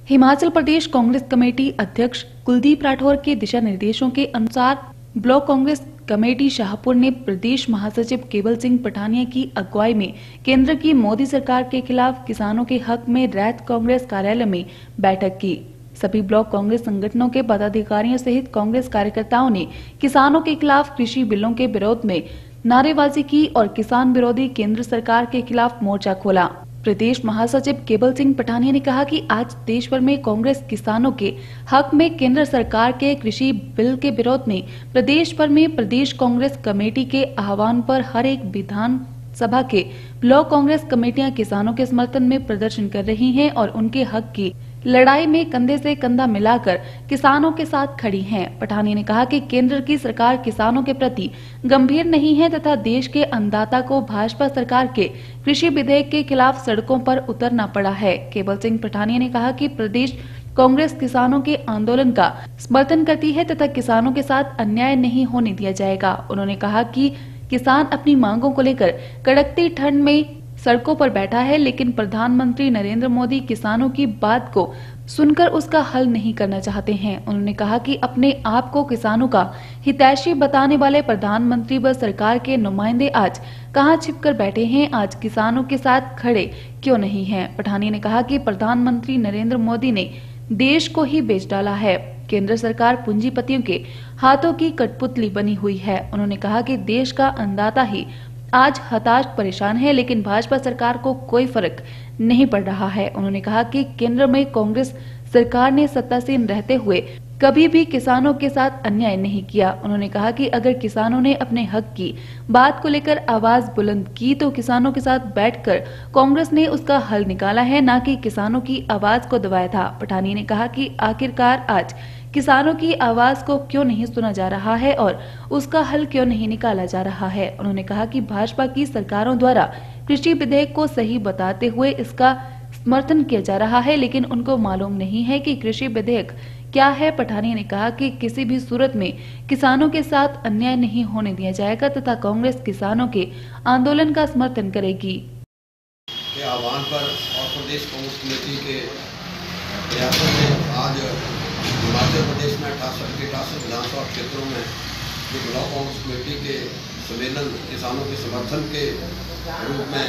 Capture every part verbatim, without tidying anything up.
Himachal Pradesh Congress committee अध्यक्ष कुलदीप राठौर के दिशा निर्देशों के अनुसार ब्लॉक कांग्रेस कमेटी शाहपुर ने प्रदेश महासचिव केवल सिंह पठानिया की अगुवाई में केंद्र की मोदी सरकार के खिलाफ किसानों के हक में रैत कांग्रेस कार्यालय में बैठक की। सभी ब्लॉक कांग्रेस संगठनों के पदाधिकारियों सहित कांग्रेस कार्यकर्ताओं ने किसानों के खिलाफ कृषि बिलों के विरोध में नारेबाजी की और किसान विरोधी केंद्र सरकार के खिलाफ मोर्चा खोला। प्रदेश महासचिव केवल सिंह पठानिया ने कहा कि आज देश भर में कांग्रेस किसानों के हक में केंद्र सरकार के कृषि बिल के विरोध में प्रदेश भर में प्रदेश कांग्रेस कमेटी के आह्वान पर हर एक विधान सभा के ब्लॉक कांग्रेस कमेटियां किसानों के समर्थन में प्रदर्शन कर रही हैं और उनके हक की लड़ाई में कंधे से कंधा मिलाकर किसानों के साथ खड़ी हैं। पठानिया ने कहा कि केंद्र की सरकार किसानों के प्रति गंभीर नहीं है तथा देश के अन्नदाता को भाजपा सरकार के कृषि विधेयक के खिलाफ सड़कों पर उतरना पड़ा है। केवल सिंह पठानिया ने कहा कि प्रदेश कांग्रेस किसानों के आंदोलन का समर्थन करती है तथा किसानों के साथ अन्याय नहीं होने दिया जाएगा। उन्होंने कहा कि किसान अपनी मांगों को लेकर कड़कती ठंड में सड़कों पर बैठा है, लेकिन प्रधानमंत्री नरेंद्र मोदी किसानों की बात को सुनकर उसका हल नहीं करना चाहते हैं। उन्होंने कहा कि अपने आप को किसानों का हितैषी बताने वाले प्रधानमंत्री व सरकार के नुमाइंदे आज कहां छिपकर बैठे हैं, आज किसानों के साथ खड़े क्यों नहीं हैं। पठानिया ने कहा कि प्रधानमंत्री नरेंद्र मोदी ने देश को ही बेच डाला है। केंद्र सरकार पूंजीपतियों के हाथों की कठपुतली बनी हुई है। उन्होंने कहा कि देश का अन्नदाता ही आज हताश परेशान है, लेकिन भाजपा सरकार को कोई फर्क नहीं पड़ रहा है। उन्होंने कहा कि केंद्र में कांग्रेस सरकार ने सत्तासीन रहते हुए कभी भी किसानों के साथ अन्याय नहीं किया। उन्होंने कहा कि अगर किसानों ने अपने हक की बात को लेकर आवाज बुलंद की तो किसानों के साथ बैठकर कांग्रेस ने उसका हल निकाला है, न कि किसानों की आवाज को दबाया था। पठानिया ने कहा कि आखिरकार आज किसानों की आवाज को क्यों नहीं सुना जा रहा है और उसका हल क्यों नहीं निकाला जा रहा है। उन्होंने कहा कि भाजपा की सरकारों द्वारा कृषि विधेयक को सही बताते हुए इसका समर्थन किया जा रहा है, लेकिन उनको मालूम नहीं है कि कृषि विधेयक क्या है। पठानिया ने कहा कि किसी भी सूरत में किसानों के साथ अन्याय नहीं होने दिया जाएगा तथा कांग्रेस किसानों के आंदोलन का समर्थन करेगी। के आह्वान पर और प्रदेश कांग्रेस कमेटी के प्रयासों में आज हिमाचल प्रदेश में अठासठ के अठासठ विधानसभा क्षेत्रों में जो ब्लॉक कांग्रेस कमेटी के सम्मेलन किसानों के समर्थन के रूप में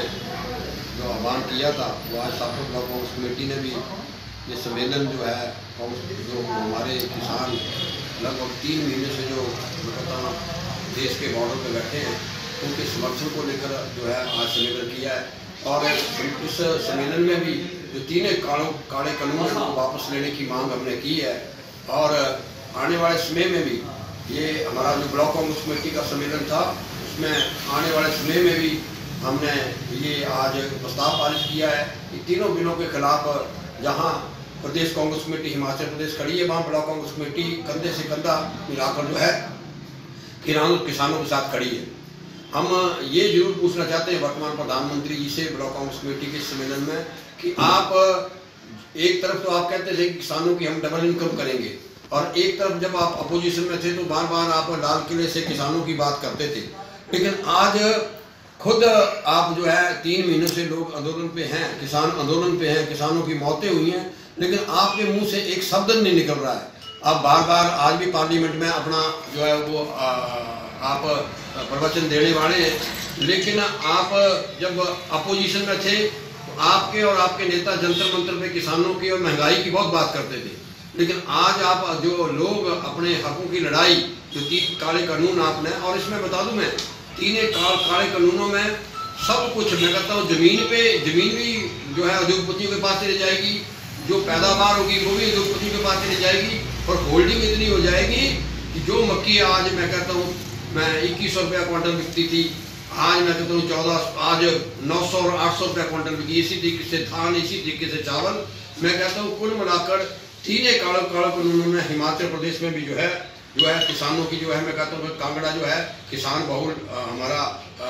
जो आह्वान किया था, वो आज शाहपुर ब्लॉक कांग्रेस कमेटी ने भी ये सम्मेलन जो है जो हमारे किसान लगभग तीन महीने से जो बताना देश के बॉर्डर पर बैठे हैं उनके समर्थन को लेकर जो है आज सम्मेलन किया है। और इस सम्मेलन में भी जो तीन कालों काले कानून को वापस लेने की मांग हमने की है और आने वाले समय में भी ये हमारा जो ब्लॉक कांग्रेस कमेटी का सम्मेलन था उसमें आने वाले समय में भी हमने ये आज प्रस्ताव पारित किया है कि तीनों बिलों के खिलाफ जहां प्रदेश कांग्रेस कमेटी हिमाचल प्रदेश खड़ी है, वहाँ ब्लॉक कांग्रेस कमेटी कंधे से कंधा मिलाकर जो है किसानों के साथ खड़ी है। हम ये जरूर पूछना चाहते हैं वर्तमान प्रधानमंत्री जी से ब्लॉक कांग्रेस कमेटी के सम्मेलन में कि आप एक तरफ तो आप कहते थे कि किसानों की हम डबल इनकम करेंगे और एक तरफ जब आप अपोजिशन में थे तो बार बार आप लाल किले से किसानों की बात करते थे, लेकिन आज खुद आप जो है तीन महीने से लोग आंदोलन पे हैं, किसान आंदोलन पे हैं, किसानों की मौतें हुई हैं, लेकिन आपके मुंह से एक शब्द नहीं निकल रहा है। आप बार बार आज भी पार्लियामेंट में अपना जो है वो आ, आप प्रवचन देने वाले हैं, लेकिन आप जब अपोजिशन में थे तो आपके और आपके नेता जंतर मंतर पे किसानों की और महंगाई की बहुत बात करते थे, लेकिन आज आप जो लोग अपने हकों की लड़ाई जो तीन काले कानून आपने, और इसमें बता दूं मैं तीन काले कानूनों में सब कुछ मैं कहता हूँ जमीन पे जमीन भी जो है उद्योगपतियों के पास चली जाएगी, जो पैदावार होगी वो भी उद्योगपतियों के पास चली जाएगी और होल्डिंग इतनी हो जाएगी कि जो मक्की आज मैं कहता हूँ मैं इक्कीस सौ रुपया क्वांटल बिकती थी, आज मैं कहता हूँ चौदह आज नौ सौ और आठ सौ रुपया क्वांटल बिकी। इसी तरीके से धान, इसी तरीके से चावल, मैं कहता हूँ कुल मिलाकर तीन काले काले कानूनों में हिमाचल प्रदेश में भी जो है जो है किसानों की जो है मैं कहता हूँ कांगड़ा जो है किसान बहुल हमारा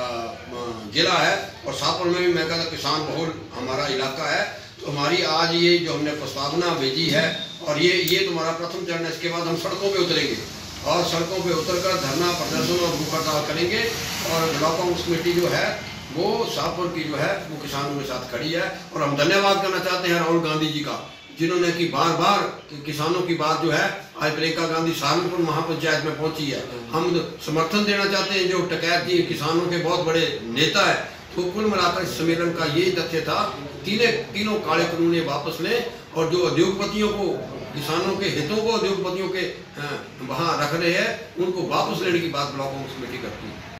जिला है और शाहपुर में भी मैं कहता हूँ किसान बहुल हमारा इलाका है। तो हमारी आज ये जो हमने प्रस्तावना भेजी है और ये ये तुम्हारा प्रथम चरण है, इसके बाद हम सड़कों पे उतरेंगे और सड़कों पे उतरकर धरना प्रदर्शन और भूख हड़ताल करेंगे और ब्लॉक कांग्रेस कमेटी जो है वो शाहपुर की जो है वो किसानों के साथ खड़ी है। और हम धन्यवाद करना चाहते हैं राहुल गांधी जी का जिन्होंने कि बार बार किसानों की बात जो है आज प्रियंका गांधी सहारनपुर महापंचायत में पहुंची है। हम समर्थन देना चाहते हैं जो टकैत जी किसानों के बहुत बड़े नेता है। तो कुल मिलाकर इस सम्मेलन का यही तथ्य था, तीनों तीनों काले कानून वापस लें और जो उद्योगपतियों को, किसानों के हितों को उद्योगपतियों के वहाँ रख रहे हैं, उनको वापस लेने की बात ब्लॉक कांग्रेस कमेटी करती है।